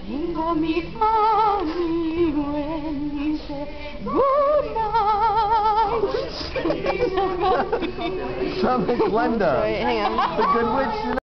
Think of me, honey, when you say good night. Sounds like Glenda. Wait, hang on. The Good Witch.